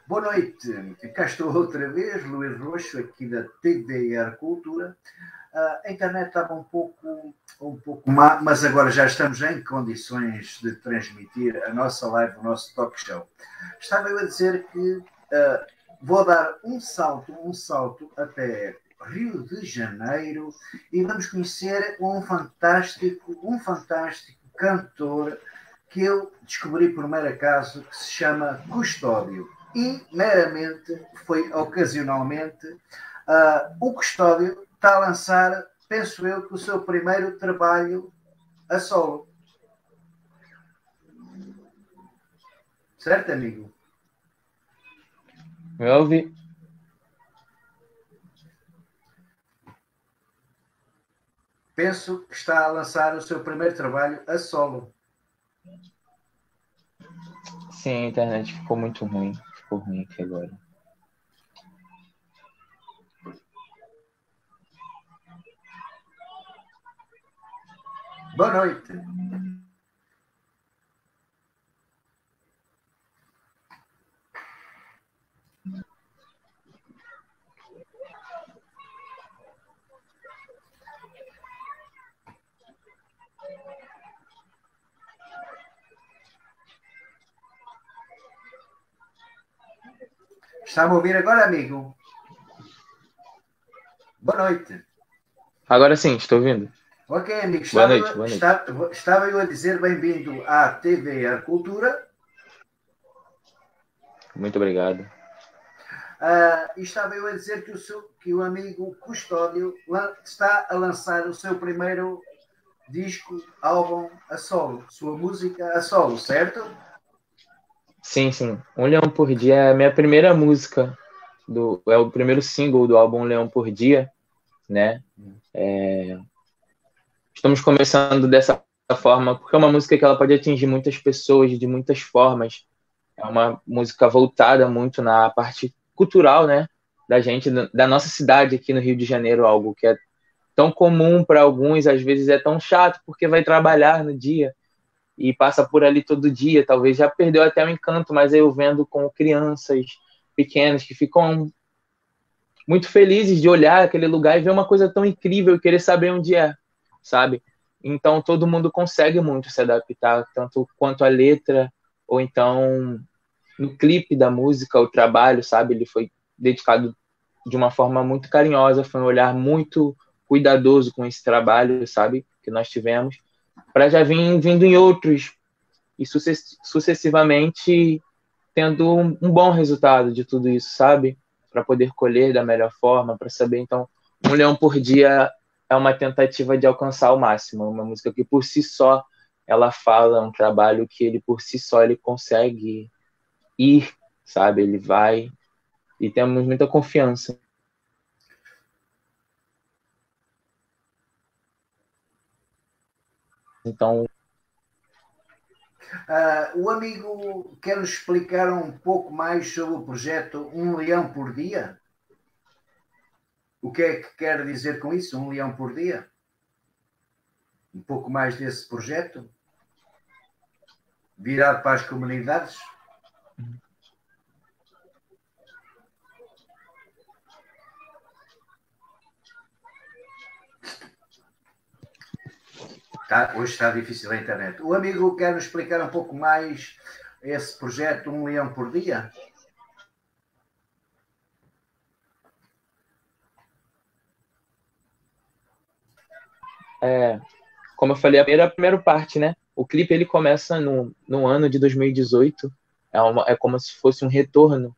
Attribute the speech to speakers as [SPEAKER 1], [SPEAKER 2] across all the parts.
[SPEAKER 1] Boa noite, cá estou outra vez, Luís Roxo, aqui da TVR Cultura. A internet estava um pouco má, mas agora já estamos em condições de transmitir a nossa live, o nosso talk show. Estava eu a dizer que vou dar um salto até Rio de Janeiro e vamos conhecer um fantástico cantor que eu descobri por mero acaso, que se chama Custódio. E meramente, ocasionalmente, o Custódio está a lançar, penso eu, que o seu primeiro trabalho a solo. Certo, amigo?
[SPEAKER 2] Me ouve?
[SPEAKER 1] Penso que está a lançar o seu primeiro trabalho a solo.
[SPEAKER 2] Sim, a internet ficou muito ruim. Ficou ruim aqui agora.
[SPEAKER 1] Boa noite. Está-me a ouvir agora, amigo? Boa noite.
[SPEAKER 2] Agora sim, estou ouvindo.
[SPEAKER 1] Ok, amigo.
[SPEAKER 2] Boa noite.
[SPEAKER 1] Estava eu a dizer bem-vindo à TVR Cultura.
[SPEAKER 2] Muito obrigado.
[SPEAKER 1] E estava eu a dizer que o amigo Custódio está a lançar o seu primeiro disco, álbum a solo, sua música a solo, certo?
[SPEAKER 2] Sim. Um Leão por Dia é a minha primeira música, é o primeiro single do álbum Leão por Dia, né? Estamos começando dessa forma, porque é uma música que ela pode atingir muitas pessoas de muitas formas. É uma música voltada muito na parte cultural, né? Da gente, da nossa cidade aqui no Rio de Janeiro, algo que é tão comum para alguns, às vezes é tão chato, porque vai trabalhar no dia e passa por ali todo dia, talvez já perdeu até o encanto, mas eu vendo com crianças pequenas que ficam muito felizes de olhar aquele lugar e ver uma coisa tão incrível e querer saber onde é, sabe? Então todo mundo consegue muito se adaptar, tanto quanto a letra, ou então no clipe da música, o trabalho, sabe? Ele foi dedicado de uma forma muito carinhosa, foi um olhar muito cuidadoso com esse trabalho, sabe? Que nós tivemos, para já vir vindo em outros e sucessivamente tendo um bom resultado de tudo isso, sabe? Para poder colher da melhor forma, para saber. Então, Um Leão por Dia é uma tentativa de alcançar o máximo, uma música que por si só ela fala, um trabalho que ele por si só ele consegue ir, sabe? Ele vai e temos muita confiança. Então,
[SPEAKER 1] o amigo quer nos explicar um pouco mais sobre o projeto Um Leão por Dia? O que é que quer dizer com isso, Um Leão por Dia? Um pouco mais desse projeto? Virado para as comunidades? Hoje está difícil a internet. O amigo quer nos explicar um pouco mais esse projeto Um Leão por Dia?
[SPEAKER 2] Como eu falei, a primeira parte, né? O clipe ele começa no ano de 2018. É como se fosse um retorno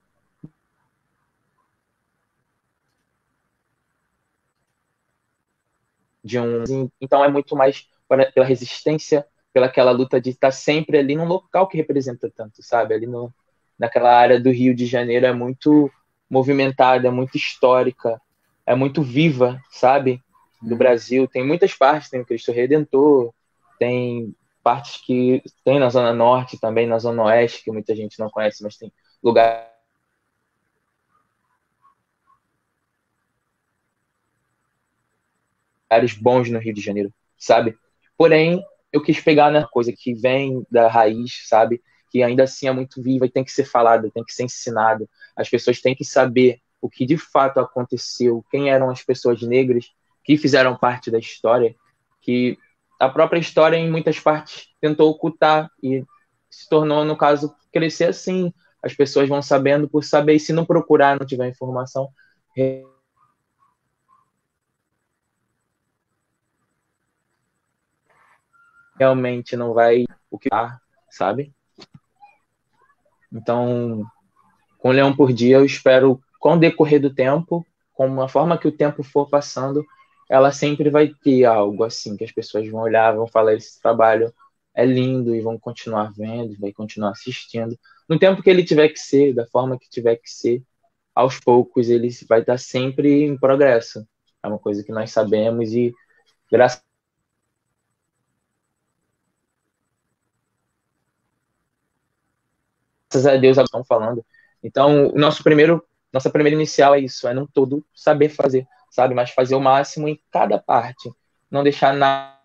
[SPEAKER 2] de um. Então é muito mais pela resistência, pela aquela luta de estar sempre ali num local que representa tanto, sabe? Ali naquela área do Rio de Janeiro é muito movimentada, é muito histórica, é muito viva, sabe? Do Brasil. Tem muitas partes, tem o Cristo Redentor, tem partes que tem na Zona Norte também, na Zona Oeste, que muita gente não conhece, mas tem lugares bons no Rio de Janeiro, sabe? Porém, eu quis pegar na coisa que vem da raiz, sabe? que ainda assim é muito viva e tem que ser falada, tem que ser ensinada. As pessoas têm que saber o que de fato aconteceu, quem eram as pessoas negras que fizeram parte da história, que a própria história, em muitas partes, tentou ocultar e se tornou, no caso, crescer assim. As pessoas vão sabendo por saber, e se não procurar, não tiver informação, realmente não vai o que sabe? Então, com um leão por dia, eu espero, com o decorrer do tempo, com a forma que o tempo for passando, ela sempre vai ter algo assim, que as pessoas vão olhar, vão falar, esse trabalho é lindo, e vão continuar vendo, vai continuar assistindo. No tempo que ele tiver que ser, da forma que tiver que ser, aos poucos ele vai estar sempre em progresso. É uma coisa que nós sabemos e, graças a Deus, estão falando. Então, nossa primeira inicial é isso, é não todo saber fazer, sabe? Mas fazer o máximo em cada parte. Não deixar nada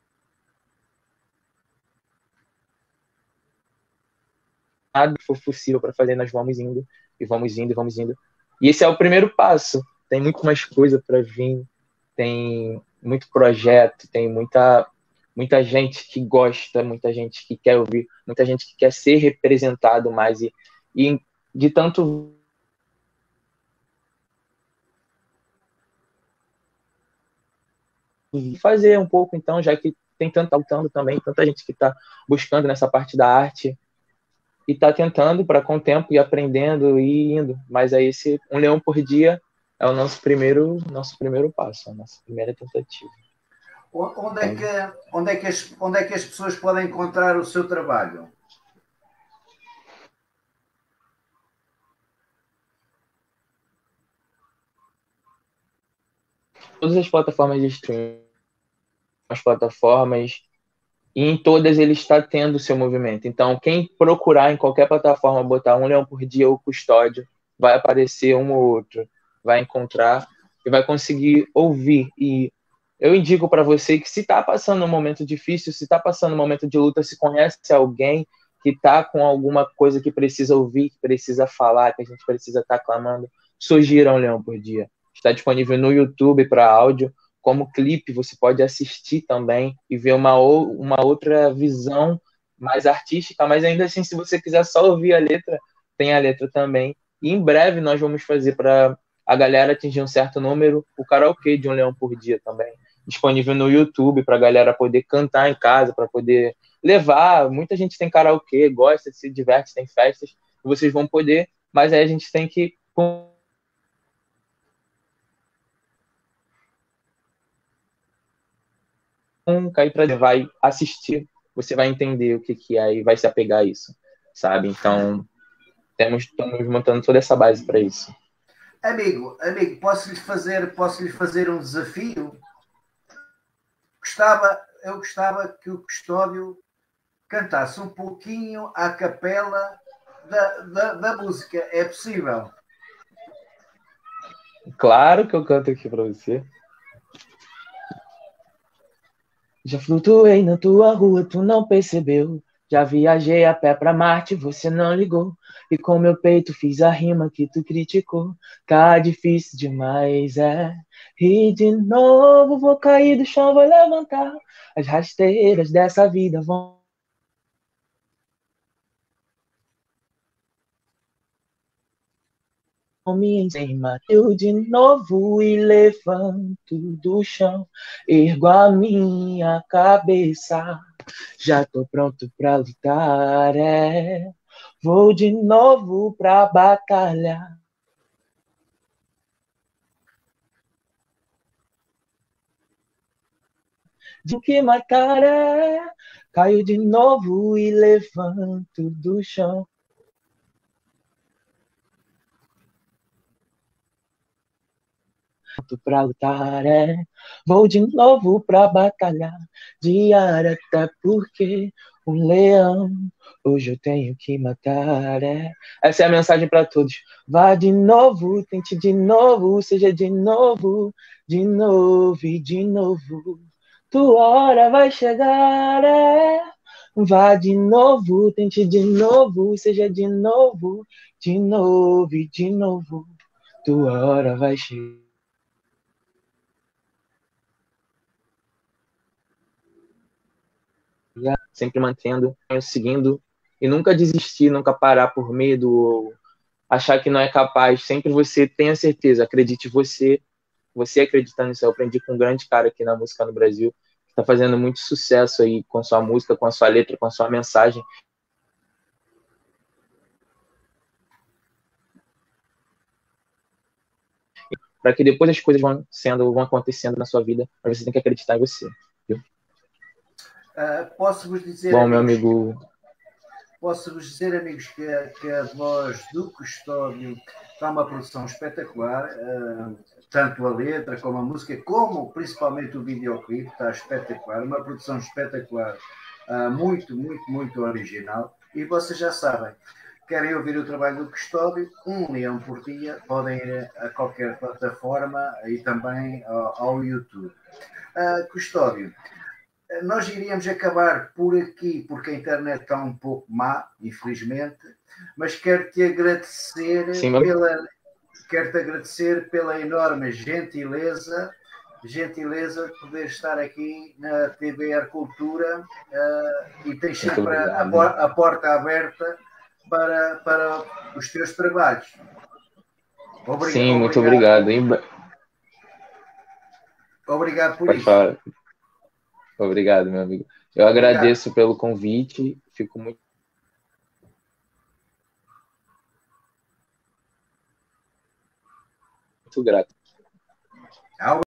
[SPEAKER 2] que for possível para fazer, nós vamos indo, e vamos indo, e vamos indo. E esse é o primeiro passo. Tem muito mais coisa para vir, tem muito projeto, tem muita gente que gosta, muita gente que quer ouvir, muita gente que quer ser representado mais. E de tanto fazer um pouco, então, já que tem tanto lutando também, tanta gente que está buscando nessa parte da arte e está tentando para com o tempo e aprendendo e indo. Mas aí esse um leão por dia é o nosso primeiro passo, a nossa primeira tentativa.
[SPEAKER 1] Onde é que as pessoas podem encontrar o seu trabalho?
[SPEAKER 2] Todas as plataformas de streaming, as plataformas, e em todas ele está tendo o seu movimento. Então, quem procurar em qualquer plataforma botar um leão por dia ou custódio, vai aparecer um ou outro, vai encontrar e vai conseguir ouvir. E eu indico para você que se está passando um momento difícil, se está passando um momento de luta, se conhece alguém que está com alguma coisa que precisa ouvir, que precisa falar, que a gente precisa estar clamando, sugira um leão por dia. Está disponível no YouTube para áudio, como clipe, você pode assistir também e ver uma outra visão mais artística, mas ainda assim, se você quiser só ouvir a letra, tem a letra também. E em breve nós vamos fazer, para a galera atingir um certo número, o karaokê de um leão por dia também, disponível no YouTube, para a galera poder cantar em casa, para poder levar. Muita gente tem karaokê, gosta, se diverte, tem festas, vocês vão poder, mas aí a gente tem que cair para vai assistir, você vai entender o que é e vai se apegar a isso, sabe? Então, estamos montando toda essa base para isso.
[SPEAKER 1] Amigo, posso-lhe fazer um desafio? Eu gostava que o Custódio cantasse um pouquinho à capela da música. É possível?
[SPEAKER 2] Claro que eu canto aqui para você. Já flutuei na tua rua, tu não percebeu. Já viajei a pé pra Marte, você não ligou. E com meu peito fiz a rima que tu criticou. Tá difícil demais, é. E de novo vou cair do chão, vou levantar. As rasteiras dessa vida vão me ensinar. Eu de novo e levanto do chão. Ergo a minha cabeça. Já tô pronto pra lutar, é. Vou de novo pra batalhar. De que matar, é. Caio de novo e levanto do chão. Pra lutar, é. Vou de novo pra batalhar. Diário, até porque um leão hoje eu tenho que matar, é. Essa é a mensagem para todos. Vá de novo, tente de novo, seja de novo e de novo. Tua hora vai chegar, é. Vá de novo, tente de novo, seja de novo, de novo e de novo. Tua hora vai chegar. Sempre mantendo, seguindo e nunca desistir, nunca parar por medo ou achar que não é capaz. Sempre você tenha certeza, acredite em você, você acreditando nisso. Eu aprendi com um grande cara aqui na música no Brasil, que está fazendo muito sucesso aí com sua música, com a sua letra, com a sua mensagem. Para que depois as coisas vão acontecendo na sua vida, mas você tem que acreditar em você. Viu?
[SPEAKER 1] Posso-vos dizer,
[SPEAKER 2] Bom, meu
[SPEAKER 1] amigos,
[SPEAKER 2] amigo.
[SPEAKER 1] que a voz do Custódio está uma produção espetacular, tanto a letra como a música, como principalmente o videoclipe, está espetacular, uma produção espetacular, muito, muito, muito original. E vocês já sabem, querem ouvir o trabalho do Custódio, um leão por dia, podem ir a qualquer plataforma e também ao YouTube. Custódio, nós iríamos acabar por aqui, porque a internet está um pouco má, infelizmente, mas
[SPEAKER 2] Sim, meu...
[SPEAKER 1] quero-te agradecer pela enorme gentileza de poder estar aqui na TVR Cultura, e tens
[SPEAKER 2] Muito
[SPEAKER 1] sempre
[SPEAKER 2] obrigado.
[SPEAKER 1] a porta aberta para os teus trabalhos.
[SPEAKER 2] Sim, muito
[SPEAKER 1] Obrigado,
[SPEAKER 2] obrigado.
[SPEAKER 1] obrigado por
[SPEAKER 2] Pode
[SPEAKER 1] isso.
[SPEAKER 2] falar. Obrigado, meu amigo. Eu
[SPEAKER 1] Obrigado.
[SPEAKER 2] agradeço pelo convite, fico muito grato.